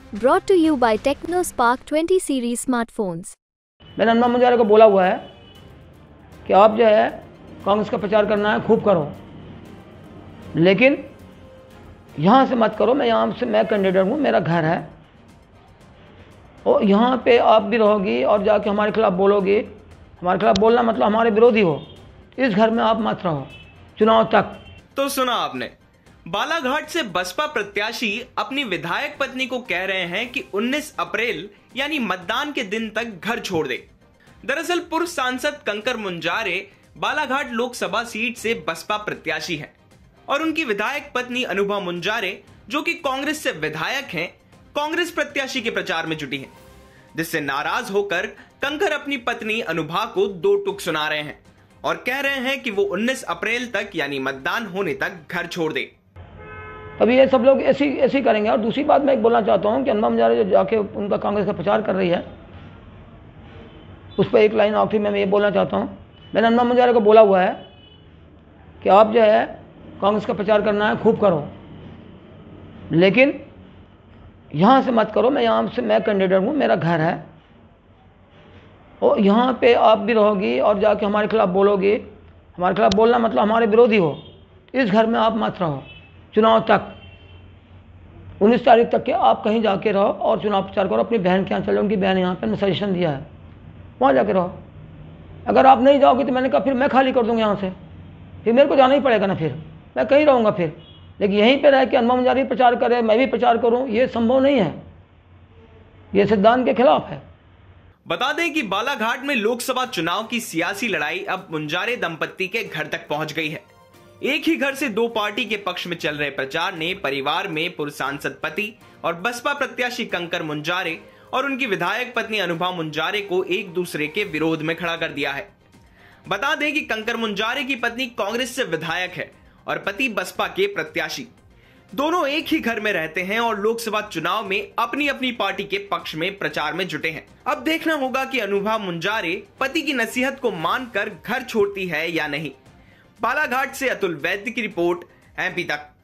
Brought to you by TechnoSpark 20 series smartphones. मैंने हनुमान मुंजारे को बोला हुआ है कि आप जो है कांग्रेस का प्रचार करना है खूब करो, लेकिन यहाँ से मत करो। मैं कैंडिडेट हूँ, मेरा घर है और यहाँ पे आप भी रहोगी और जाके हमारे खिलाफ बोलोगी। हमारे खिलाफ बोलना मतलब हमारे विरोधी हो। इस घर में आप मत रहो चुनाव तक। तो सुना आपने, बालाघाट से बसपा प्रत्याशी अपनी विधायक पत्नी को कह रहे हैं कि 19 अप्रैल यानी मतदान के दिन तक घर छोड़ दे। दरअसल पूर्व सांसद कंकर मुंजारे बालाघाट लोकसभा सीट से बसपा प्रत्याशी हैं और उनकी विधायक पत्नी अनुभा मुंजारे, जो कि कांग्रेस से विधायक हैं, कांग्रेस प्रत्याशी के प्रचार में जुटी हैं, जिससे नाराज होकर कंकर अपनी पत्नी अनुभा को दो टूक सुना रहे हैं और कह रहे हैं कि वो 19 अप्रैल तक यानी मतदान होने तक घर छोड़ दे। तभी ये सब लोग ऐसी करेंगे। और दूसरी बात मैं एक बोलना चाहता हूँ कि अनुभा मुंजारे जो जाके उनका कांग्रेस का प्रचार कर रही है, उस पर एक लाइन आखिरी में मैं ये बोलना चाहता हूँ। मैंने अनुभा मुंजारे को बोला हुआ है कि आप जो है कांग्रेस का प्रचार करना है खूब करो, लेकिन यहाँ से मत करो। मैं कैंडिडेट हूँ, मेरा घर है और यहाँ पे आप भी रहोगी और जाके हमारे खिलाफ बोलोगी। हमारे खिलाफ बोलना मतलब हमारे विरोधी हो। इस घर में आप मत रहो चुनाव तक। 19 तारीख तक के आप कहीं जाके रहो और चुनाव प्रचार करो। अपनी बहन के यहाँ चलो, उनकी बहन यहाँ पे मैं सजेशन दिया है, वहाँ जाके रहो। अगर आप नहीं जाओगे तो मैंने कहा फिर मैं खाली कर दूँगा यहाँ से, फिर मेरे को जाना ही पड़ेगा ना, फिर मैं कहीं रहूँगा फिर। लेकिन यहीं पे रह के अनुभा मुंजारे प्रचार करे, मैं भी प्रचार करूँ, ये संभव नहीं है। ये सिद्धांत के खिलाफ है। बता दें कि बालाघाट में लोकसभा चुनाव की सियासी लड़ाई अब मुंजारे दंपत्ति के घर तक पहुंच गई है। एक ही घर से दो पार्टी के पक्ष में चल रहे प्रचार ने परिवार में पूर्व सांसद पति और बसपा प्रत्याशी कंकर मुंजारे और उनकी विधायक पत्नी अनुभा मुंजारे को एक दूसरे के विरोध में खड़ा कर दिया है। बता दें कि कंकर मुंजारे की पत्नी कांग्रेस से विधायक है और पति बसपा के प्रत्याशी। दोनों एक ही घर में रहते हैं और लोकसभा चुनाव में अपनी अपनी पार्टी के पक्ष में प्रचार में जुटे हैं। अब देखना होगा कि अनुभा मुंजारे पति की नसीहत को मानकर घर छोड़ती है या नहीं। बालाघाट से अतुल वैद्य की रिपोर्ट, एमपी तक।